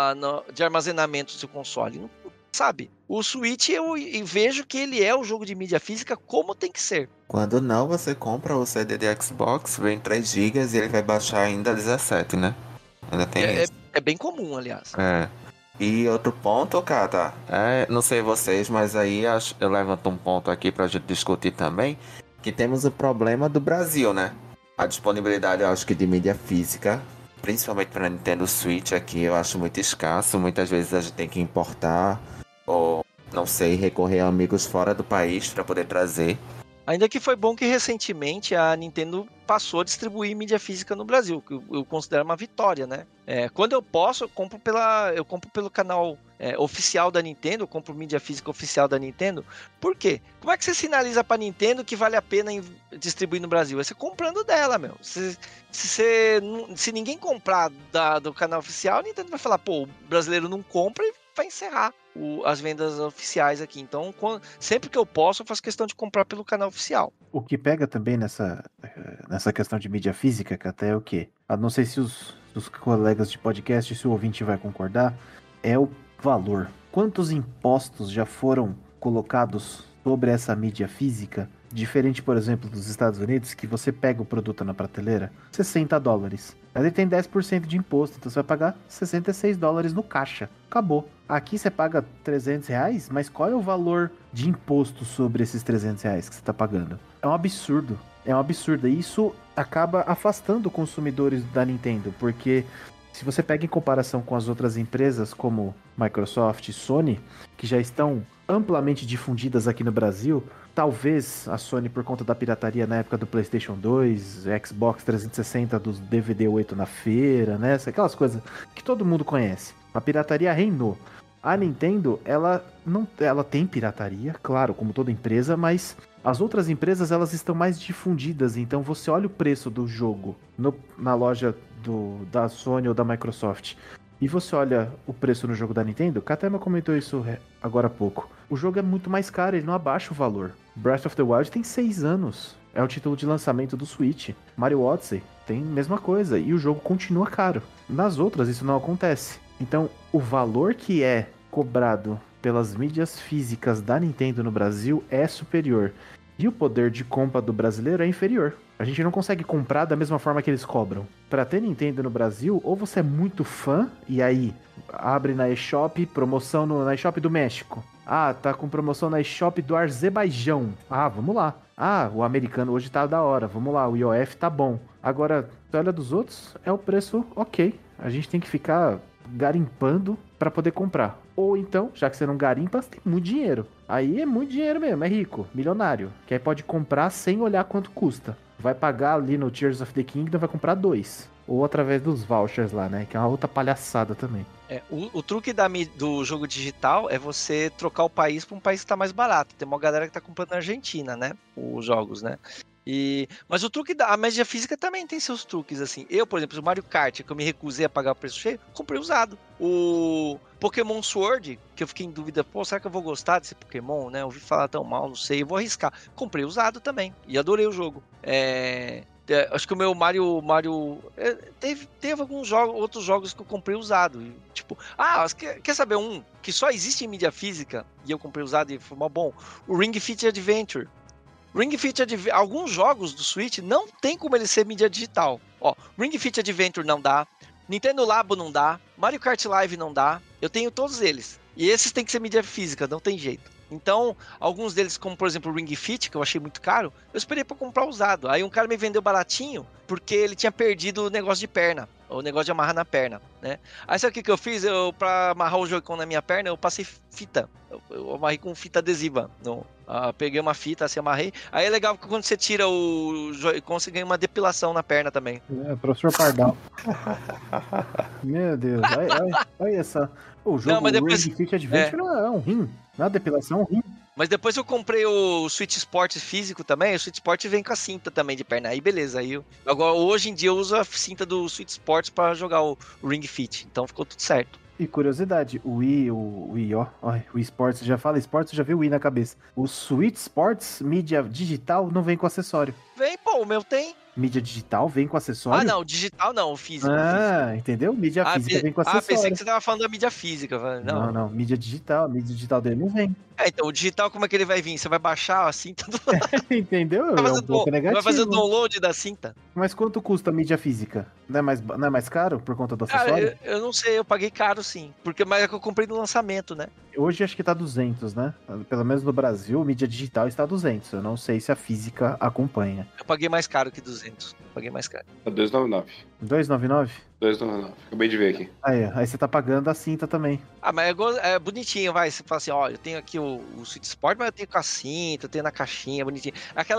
de armazenamento do seu console, não, sabe? O Switch eu vejo que ele é o jogo de mídia física como tem que ser. Quando não, você compra o CD de Xbox, vem 3 GB e ele vai baixar ainda 17, né? Ainda tem isso. É bem comum, aliás. É. E outro ponto, cara, não sei vocês, mas aí eu levanto um ponto aqui pra gente discutir também, que temos o problema do Brasil, né? A disponibilidade, eu acho que de mídia física, principalmente para Nintendo Switch aqui, eu acho muito escasso. Muitas vezes a gente tem que importar, ou, não sei, recorrer a amigos fora do país para poder trazer. Ainda que foi bom que recentemente a Nintendo passou a distribuir mídia física no Brasil, que eu considero uma vitória, né? Quando eu posso, eu compro pelo canal oficial da Nintendo, eu compro mídia física oficial da Nintendo. Por quê? Como é que você sinaliza pra Nintendo que vale a pena distribuir no Brasil? É você comprando dela, meu. Se ninguém comprar do canal oficial, a Nintendo vai falar, pô, o brasileiro não compra e vai encerrar as vendas oficiais aqui. Então, sempre que eu posso, eu faço questão de comprar pelo canal oficial. O que pega também nessa questão de mídia física, que até é o quê? Não sei se os colegas de podcast, se o ouvinte vai concordar, é o valor. Quantos impostos já foram colocados sobre essa mídia física? Diferente, por exemplo, dos Estados Unidos, que você pega o produto na prateleira, $60. Ele tem 10% de imposto, então você vai pagar $66 no caixa. Acabou. Aqui você paga R$300, mas qual é o valor de imposto sobre esses R$300 que você está pagando? É um absurdo. É um absurdo. E isso acaba afastando consumidores da Nintendo, porque se você pega em comparação com as outras empresas como Microsoft e Sony, que já estão amplamente difundidas aqui no Brasil, talvez a Sony, por conta da pirataria na época do PlayStation 2, Xbox 360, dos DVD 8 na feira, né? Aquelas coisas que todo mundo conhece. A pirataria reinou. A Nintendo, ela tem pirataria, claro, como toda empresa, mas as outras empresas, elas estão mais difundidas. Então você olha o preço do jogo na loja da Sony ou da Microsoft, e você olha o preço no jogo da Nintendo, Katema comentou isso agora há pouco. O jogo é muito mais caro, ele não abaixa o valor. Breath of the Wild tem 6 anos. É o título de lançamento do Switch. Mario Odyssey tem a mesma coisa. E o jogo continua caro. Nas outras isso não acontece. Então, o valor que é cobrado pelas mídias físicas da Nintendo no Brasil é superior. E o poder de compra do brasileiro é inferior. A gente não consegue comprar da mesma forma que eles cobram. Para ter Nintendo no Brasil, ou você é muito fã, e aí abre na eShop, promoção na eShop do México. Ah, tá com promoção na eShop do Azerbaijão. Ah, vamos lá. Ah, o americano hoje tá da hora, vamos lá, o IOF tá bom. Agora, olha dos outros, é o preço ok. A gente tem que ficar garimpando para poder comprar. Ou então, já que você não garimpa, você tem muito dinheiro. Aí é muito dinheiro mesmo, é rico, milionário. Que aí pode comprar sem olhar quanto custa. Vai pagar ali no Tears of the Kingdom, vai comprar 2. ou através dos vouchers lá, né? Que é uma outra palhaçada também. O truque do jogo digital é você trocar o país para um país que está mais barato. Tem uma galera que está comprando na Argentina, né? Os jogos, né? Mas o truque a mídia física também tem seus truques, assim. Eu, por exemplo, o Mario Kart, que eu me recusei a pagar o preço cheio, comprei usado. O Pokémon Sword, que eu fiquei em dúvida, pô, será que eu vou gostar desse Pokémon, né? Eu ouvi falar tão mal, não sei, eu vou arriscar. Comprei usado também, e adorei o jogo. Acho que o meu Mario teve alguns outros jogos que eu comprei usado. Tipo, quer saber um que só existe em mídia física, e eu comprei usado e foi mó bom? O Ring Fit Adventure. Alguns jogos do Switch não tem como ele ser mídia digital. Ó, Ring Fit Adventure não dá, Nintendo Labo não dá, Mario Kart Live não dá. Eu tenho todos eles. E esses tem que ser mídia física, não tem jeito. Então, alguns deles, como por exemplo o Ring Fit, que eu achei muito caro, eu esperei para comprar usado. Aí um cara me vendeu baratinho, porque ele tinha perdido o negócio de perna, o negócio de amarrar na perna, né? Aí sabe o que eu fiz? Para amarrar o Joy-Con na minha perna, eu passei fita. Eu amarrei com fita adesiva. Peguei uma fita, assim, amarrei. Aí é legal que quando você tira o Joy-Con, você ganha uma depilação na perna também. Professor Pardal. Meu Deus, olha essa. O jogo Ring Fit Adventure é um rim. Na depilação é um rim. Mas depois eu comprei o Switch Sport físico também. O Switch Sport vem com a cinta também de perna. Aí beleza. Agora, hoje em dia eu uso a cinta do Switch Sport para jogar o Ring Fit. Então ficou tudo certo. E curiosidade, o Wii, o Wii Sports, já fala Sports, já viu o Wii na cabeça. O Switch Sports mídia digital não vem com acessório. Vem, pô, o meu tem. Mídia digital vem com acessório? Não, digital não, o físico. Entendeu? Mídia física vem com acessório. Pensei que você tava falando da mídia física. Não, mídia digital dele não vem. Então, o digital, como é que ele vai vir? Você vai baixar a cinta do... Entendeu? Vai fazer o download da cinta. Mas quanto custa a mídia física? Não é mais caro por conta do acessório? Eu não sei, eu paguei caro sim. Mas é que eu comprei no lançamento, né? Hoje acho que tá 200, né? Pelo menos no Brasil, mídia digital está 200. Eu não sei se a física acompanha. Eu paguei mais caro que 200. Paguei mais caro. É 299. 299? 299. Acabei de ver aqui. Aí você tá pagando a cinta também. Mas é bonitinho, vai. Você fala assim, ó, eu tenho aqui o Switch Sport, mas eu tenho com a cinta, eu tenho na caixinha, bonitinho.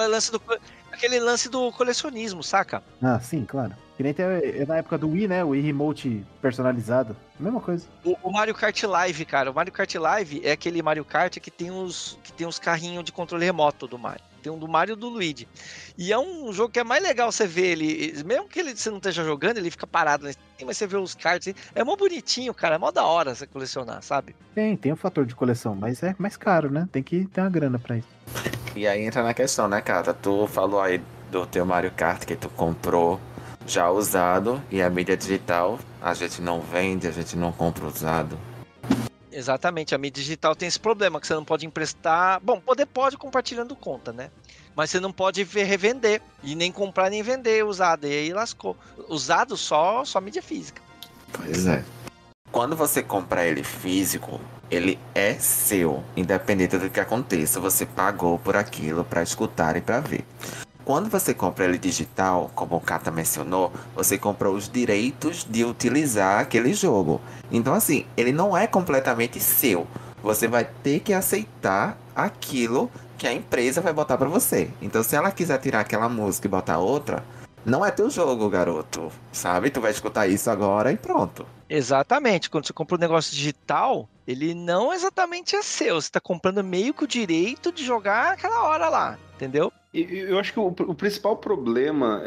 Aquele lance do colecionismo, saca? Sim, claro. Que nem tem na época do Wii, né? O Wii Remote personalizado. Mesma coisa. O Mario Kart Live, cara. O Mario Kart Live é aquele Mario Kart que tem uns carrinhos de controle remoto do Mario. Tem um do Mario e do Luigi. E é um jogo que é mais legal você ver ele. Mesmo que você não esteja jogando, ele fica parado, né? Mas você vê os cards. É mó bonitinho, cara. É mó da hora você colecionar, sabe? Tem um fator de coleção, mas é mais caro, né? Tem que ter uma grana pra isso. E aí entra na questão, né, cara? Tu falou aí do teu Mario Kart que tu comprou já usado e a mídia digital a gente não vende, a gente não compra usado. Exatamente, a mídia digital tem esse problema, que você não pode emprestar... Bom, pode compartilhando conta, né? Mas você não pode revender, e nem comprar nem vender usado, e aí lascou. Usado só mídia física. Pois é. Quando você compra ele físico, ele é seu, independente do que aconteça. Você pagou por aquilo para escutar e para ver. Quando você compra ele digital, como o Kata mencionou, você comprou os direitos de utilizar aquele jogo. Então assim, ele não é completamente seu. Você vai ter que aceitar aquilo que a empresa vai botar para você. Então se ela quiser tirar aquela música e botar outra, não é teu jogo, garoto. Sabe? Tu vai escutar isso agora e pronto. Exatamente. Quando você compra um negócio digital, ele não exatamente é seu. Você tá comprando meio que o direito de jogar aquela hora lá. Entendeu? Eu acho que o principal problema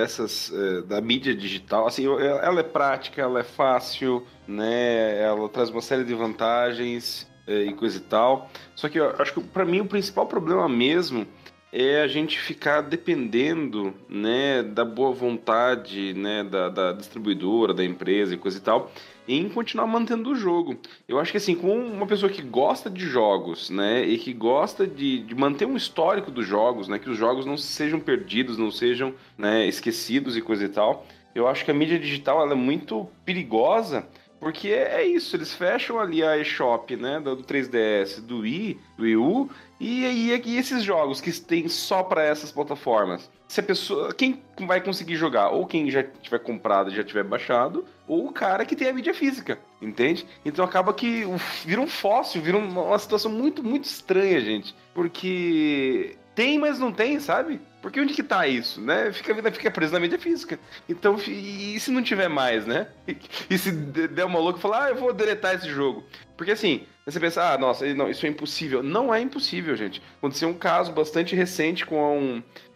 da mídia digital, assim, ela é prática, ela é fácil, né? Ela traz uma série de vantagens e coisa e tal. Só que eu acho que para mim o principal problema mesmo é a gente ficar dependendo, né, da boa vontade, né, da distribuidora, da empresa e coisa e tal, em continuar mantendo o jogo. Eu acho que assim, com uma pessoa que gosta de jogos, né, e que gosta de manter um histórico dos jogos, né, que os jogos não sejam perdidos, não sejam, né, esquecidos e coisa e tal, eu acho que a mídia digital ela é muito perigosa, porque é isso, eles fecham ali a eShop, né, do 3DS, do Wii, do Wii U, e esses jogos que tem só para essas plataformas. Se a pessoa, quem vai conseguir jogar? Ou quem já tiver comprado e já tiver baixado, ou o cara que tem a mídia física, entende? Então acaba que vira um fóssil, vira uma situação muito, muito estranha, gente. Porque tem, mas não tem, sabe? Porque onde que tá isso, né? Fica preso na mídia física. Então, e se não tiver mais, né? E se der uma louca e falar, eu vou deletar esse jogo. Porque assim, você pensa, nossa, não, isso é impossível. Não é impossível, gente. Aconteceu um caso bastante recente com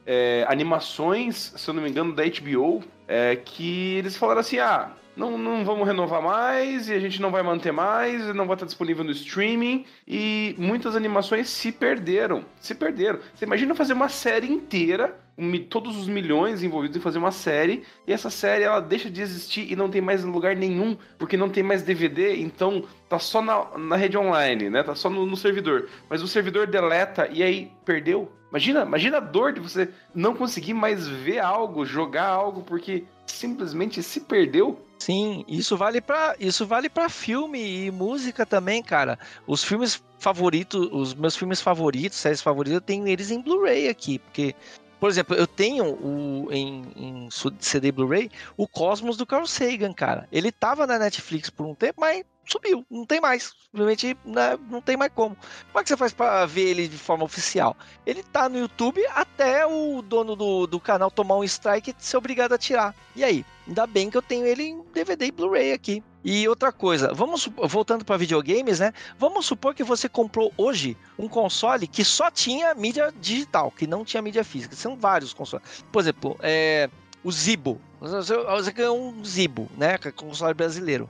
animações, se eu não me engano, da HBO, que eles falaram assim, não vamos renovar mais, e a gente não vai manter mais, não vai estar disponível no streaming, e muitas animações se perderam. Você imagina fazer uma série inteira, todos os milhões envolvidos em fazer uma série, e essa série ela deixa de existir e não tem mais em lugar nenhum, porque não tem mais DVD, então tá só na rede online, né? Tá só no servidor. Mas o servidor deleta e aí perdeu. Imagina a dor de você não conseguir mais ver algo, jogar algo, porque simplesmente se perdeu. Sim, isso vale para filme e música também, cara. Os filmes favoritos, os meus filmes favoritos, séries favoritas, eu tenho eles em Blu-ray aqui, porque, por exemplo, eu tenho em CD Blu-ray o Cosmos do Carl Sagan, cara. Ele tava na Netflix por um tempo, mas subiu, não tem mais. Simplesmente não tem mais como. Como é que você faz pra ver ele de forma oficial? Ele tá no YouTube até o dono do canal tomar um strike e ser obrigado a tirar. E aí? Ainda bem que eu tenho ele em DVD e Blu-ray aqui. E outra coisa, voltando para videogames, né? Vamos supor que você comprou hoje um console que só tinha mídia digital, que não tinha mídia física. São vários consoles. Por exemplo, o Zibo. Você ganhou um Zibo, né? Console brasileiro.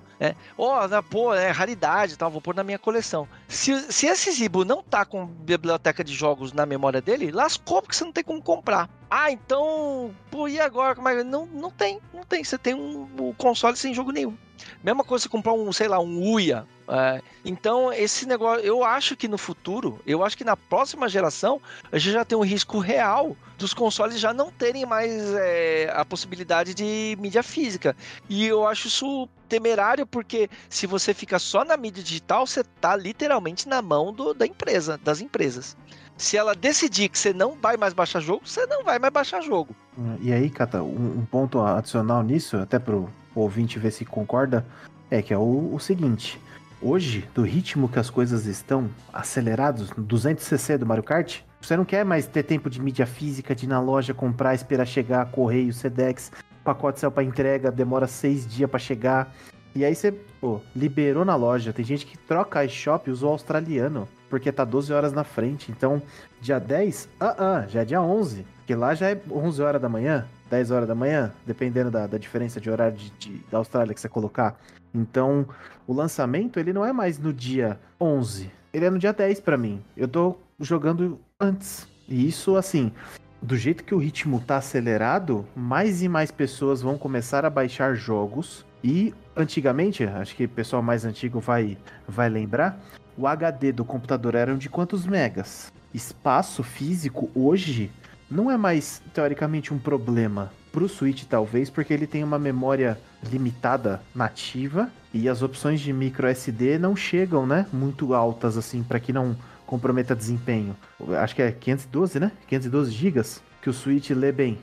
Raridade e tal, vou pôr na minha coleção. Se esse Zibo não tá com biblioteca de jogos na memória dele, lascou, porque você não tem como comprar. Então, e agora? Não tem. Você tem um console sem jogo nenhum. Mesma coisa você comprar um Uia. Então, esse negócio, eu acho que no futuro, que na próxima geração, a gente já tem um risco real dos consoles já não terem mais a possibilidade de mídia física. E eu acho isso temerário, porque se você fica só na mídia digital, você tá literalmente na mão das empresas. Se ela decidir que você não vai mais baixar jogo, você não vai mais baixar jogo. E aí, Cata, um ponto adicional nisso, até pro ouvinte ver se concorda, que é o seguinte: hoje, do ritmo que as coisas estão acelerados, no 200cc do Mario Kart, você não quer mais ter tempo de mídia física, de ir na loja, comprar, esperar chegar, correio, Sedex, pacote saiu pra entrega, demora 6 dias pra chegar. E aí você, liberou na loja. Tem gente que troca iShop e usa o australiano, porque tá 12 horas na frente. Então, dia 10, já é dia 11, porque lá já é 11 horas da manhã, 10 horas da manhã, dependendo da diferença de horário da Austrália que você colocar. Então, o lançamento, ele não é mais no dia 11, ele é no dia 10 pra mim. Eu tô jogando antes. E isso, assim, do jeito que o ritmo tá acelerado, mais e mais pessoas vão começar a baixar jogos. E, antigamente, acho que o pessoal mais antigo vai lembrar, o HD do computador era de quantos megas? Espaço físico, hoje, não é mais, teoricamente, um problema. Pro Switch, talvez, porque ele tem uma memória limitada nativa e as opções de micro SD não chegam, né, muito altas, assim, para que não comprometa desempenho. Acho que é 512, né? 512 GB, que o Switch lê bem.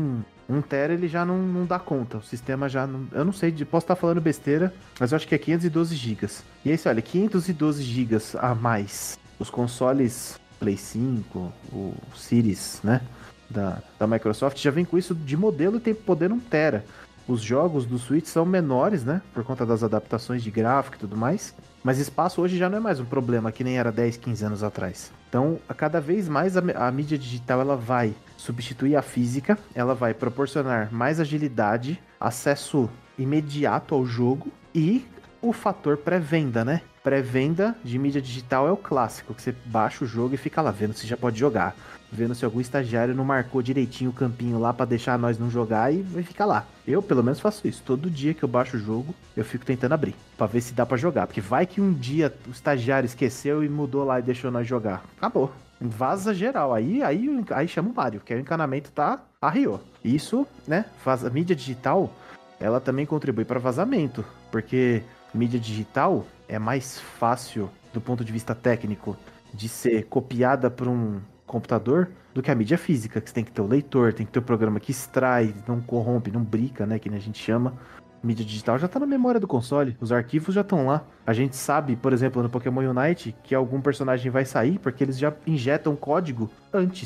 1 tera ele já não dá conta. O sistema já não... Eu não sei, posso estar falando besteira, mas eu acho que é 512 GB. E aí, olha, 512 GB a mais. Os consoles Play 5, o Series, né, da Microsoft, já vem com isso de modelo e tem poder 1 tera. Os jogos do Switch são menores, né, por conta das adaptações de gráfico e tudo mais. Mas espaço hoje já não é mais um problema, que nem era 10, 15 anos atrás. Então, a cada vez mais a mídia digital ela vai substituir a física, ela vai proporcionar mais agilidade, acesso imediato ao jogo e o fator pré-venda, né? Pré-venda de mídia digital é o clássico, que você baixa o jogo e fica lá vendo se já pode jogar. Vendo se algum estagiário não marcou direitinho o campinho lá pra deixar nós não jogar e fica lá. Eu, pelo menos, faço isso. Todo dia que eu baixo o jogo, eu fico tentando abrir, pra ver se dá pra jogar. Porque vai que um dia o estagiário esqueceu e mudou lá e deixou nós jogar. Acabou. Vaza geral. Aí chama o Mario, que aí o encanamento tá arriou. Isso, né, a mídia digital, ela também contribui para vazamento. Porque mídia digital é mais fácil, do ponto de vista técnico, de ser copiada por um computador do que a mídia física, que você tem que ter o leitor, tem que ter o programa que extrai, não corrompe, não brica, né, que a gente chama. Mídia digital já tá na memória do console, os arquivos já estão lá. A gente sabe, por exemplo, no Pokémon Unite, que algum personagem vai sair porque eles já injetam código antes.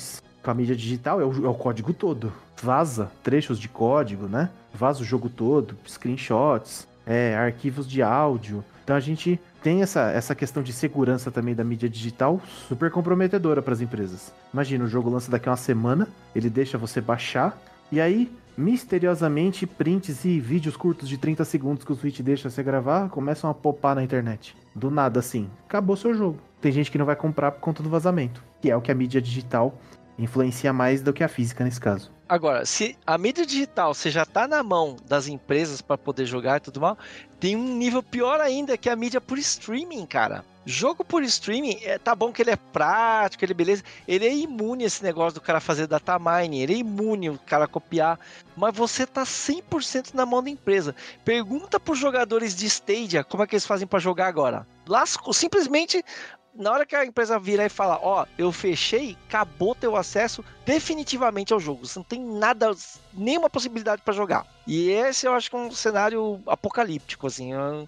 com a mídia digital é o código todo. Vaza trechos de código, né? Vaza o jogo todo, screenshots, arquivos de áudio. Então a gente tem essa questão de segurança também da mídia digital super comprometedora para as empresas. Imagina, o jogo lança daqui a uma semana, ele deixa você baixar, e aí, misteriosamente, prints e vídeos curtos de 30 segundos que o Switch deixa você gravar começam a popar na internet. Do nada, assim, acabou seu jogo. Tem gente que não vai comprar por conta do vazamento, que é o que a mídia digital influencia mais do que a física nesse caso. Agora, se a mídia digital você já tá na mão das empresas para poder jogar e tudo mal, tem um nível pior ainda, que é a mídia por streaming, cara. Jogo por streaming, tá bom que ele é prático, ele é beleza, ele é imune a esse negócio do cara fazer data mining, ele é imune o cara copiar, mas você tá 100% na mão da empresa. Pergunta pros jogadores de Stadia como é que eles fazem para jogar agora. Lasco, simplesmente... Na hora que a empresa vira e fala, eu fechei, acabou teu acesso definitivamente ao jogo. Você não tem nada, nenhuma possibilidade para jogar. E esse eu acho que é um cenário apocalíptico, assim.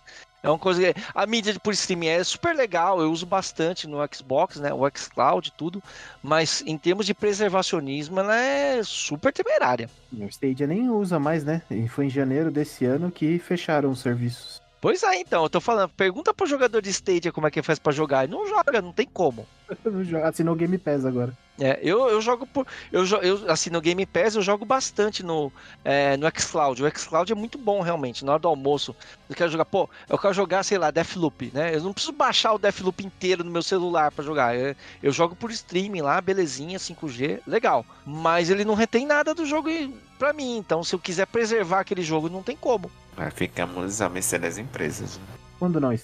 É uma coisa que... A mídia por streaming é super legal, eu uso bastante no Xbox, né? O xCloud e tudo. Mas em termos de preservacionismo, ela é super temerária. O Stadia nem usa mais, né? E foi em janeiro desse ano que fecharam os serviços. Pois é, então, eu tô falando, pergunta pro jogador de Stadia como é que faz pra jogar, e não joga, não tem como. Assinou o Game Pass agora. Eu jogo eu assino o Game Pass, eu jogo bastante no xCloud. O xCloud é muito bom, realmente, na hora do almoço. Eu quero jogar, eu quero jogar, sei lá, Deathloop, né? Eu não preciso baixar o Deathloop inteiro no meu celular pra jogar. Eu jogo por streaming lá, belezinha, 5G, legal. Mas ele não retém nada do jogo pra mim, então se eu quiser preservar aquele jogo, não tem como. Ficamos à mercê das empresas. Quando não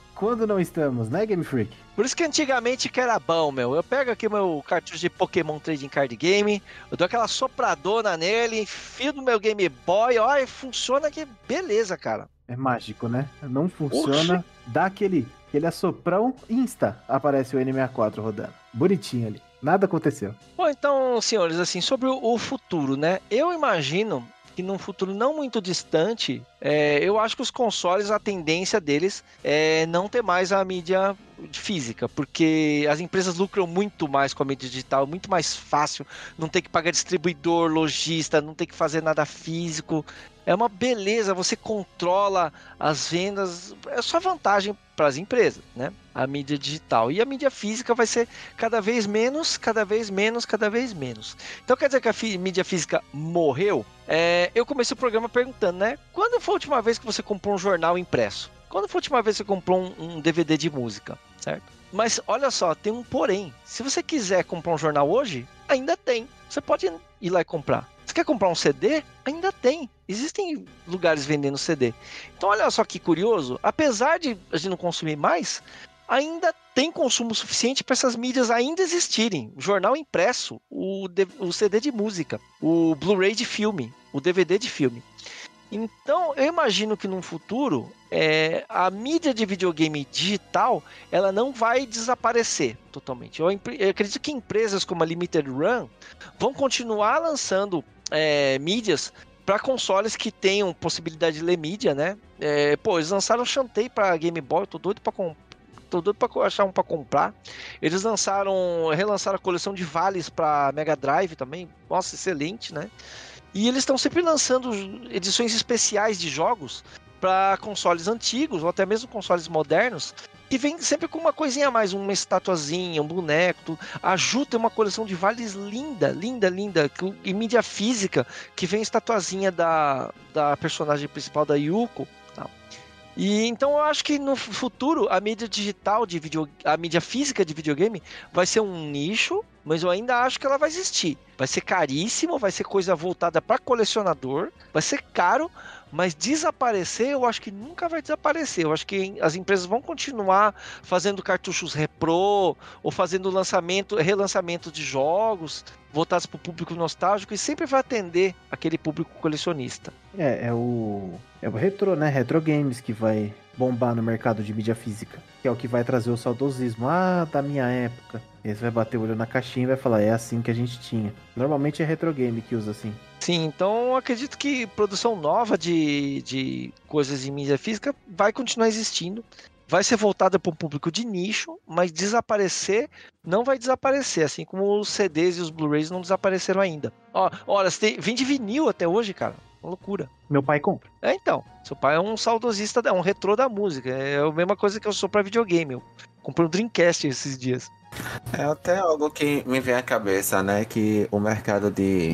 estamos, né, Game Freak? Por isso que antigamente que era bom, meu. Eu pego aqui meu cartucho de Pokémon Trading Card Game, eu dou aquela sopradona nele, enfio no meu Game Boy, e funciona que beleza, cara. É mágico, né? Não funciona, dá aquele assoprão, aparece o N64 rodando. Bonitinho ali, nada aconteceu. Bom, então, senhores, assim, sobre o futuro, né? Eu imagino que num futuro não muito distante, eu acho que os consoles, a tendência deles é não ter mais a mídia física, porque as empresas lucram muito mais com a mídia digital, muito mais fácil, não ter que pagar distribuidor, lojista, não ter que fazer nada físico. É uma beleza, você controla as vendas, é só vantagem para as empresas, né? A mídia digital. E a mídia física vai ser cada vez menos, cada vez menos, cada vez menos. Então quer dizer que a mídia física morreu? Eu comecei o programa perguntando, né? Quando foi a última vez que você comprou um jornal impresso? Quando foi a última vez que você comprou um DVD de música, certo? Mas olha só, tem um porém. Se você quiser comprar um jornal hoje, ainda tem. Você pode ir lá e comprar. Você quer comprar um CD? Ainda tem. Existem lugares vendendo CD. Então olha só que curioso. Apesar de a gente não consumir mais, ainda tem consumo suficiente para essas mídias ainda existirem. O jornal impresso, o CD de música, o Blu-ray de filme, o DVD de filme. Então, eu imagino que no futuro, a mídia de videogame digital, ela não vai desaparecer totalmente. Eu acredito que empresas como a Limited Run vão continuar lançando mídias para consoles que tenham possibilidade de ler mídia, né? Eles lançaram o Shantae para Game Boy, tô doido para achar um para comprar. Eles relançaram a coleção de vales para Mega Drive também. Nossa, excelente, né? E eles estão sempre lançando edições especiais de jogos para consoles antigos ou até mesmo consoles modernos, que vem sempre com uma coisinha a mais, uma estatuazinha, um boneco, tudo. A Ju tem uma coleção de vales linda, em mídia física, que vem estatuazinha da personagem principal, da Yuko. E então eu acho que no futuro a mídia digital a mídia física de videogame vai ser um nicho, mas eu ainda acho que ela vai existir. Vai ser caríssimo, vai ser coisa voltada para colecionador, vai ser caro, mas desaparecer eu acho que nunca vai desaparecer. Eu acho que as empresas vão continuar fazendo cartuchos retrô ou fazendo relançamento de jogos voltados para o público nostálgico e sempre vai atender aquele público colecionista. É o retrô, né? Retro games que vai bombar no mercado de mídia física, que é o que vai trazer o saudosismo. Da minha época. E aí você vai bater o olho na caixinha e vai falar, é assim que a gente tinha. Normalmente é retro game que usa assim. Sim, então eu acredito que produção nova de coisas em mídia física vai continuar existindo. vai ser voltada para um público de nicho, mas desaparecer não vai desaparecer, assim como os CDs e os Blu-rays não desapareceram ainda. Olha, vende vinil até hoje, cara. Uma loucura. Meu pai compra. Então, seu pai é um saudosista, é um retrô da música. É a mesma coisa que eu sou pra videogame. Eu comprei um Dreamcast esses dias. É até algo que me vem à cabeça, né? Que o mercado de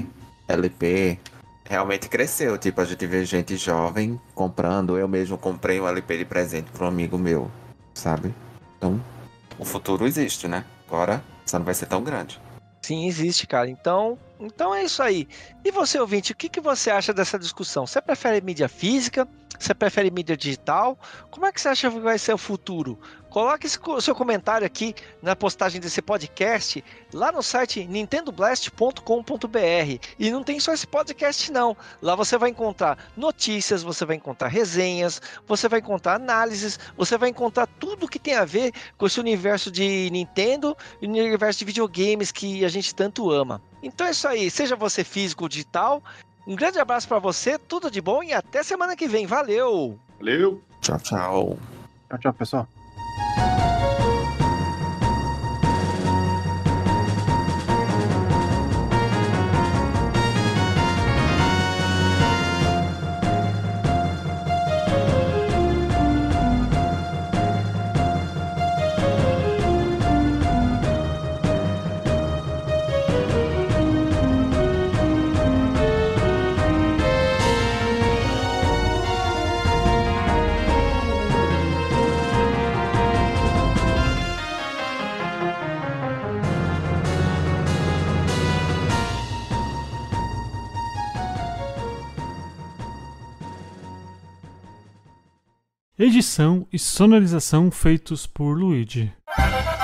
LP realmente cresceu. Tipo, a gente vê gente jovem comprando. Eu mesmo comprei um LP de presente para um amigo meu, sabe? Então, o futuro existe, né? Agora, só não vai ser tão grande. Sim, existe, cara. Então é isso aí. E você, ouvinte, o que você acha dessa discussão? Você prefere mídia física? Você prefere mídia digital? Como é que você acha que vai ser o futuro? Coloque o seu comentário aqui na postagem desse podcast lá no site nintendoblast.com.br. E não tem só esse podcast não. Lá você vai encontrar notícias, você vai encontrar resenhas, você vai encontrar análises, você vai encontrar tudo que tem a ver com esse universo de Nintendo e o universo de videogames que a gente tanto ama. Então é isso aí, seja você físico ou digital. Um grande abraço pra você, tudo de bom e até semana que vem. Valeu! Valeu! Tchau, tchau. Tchau, tchau, pessoal. Edição e sonorização feitos por Luigi.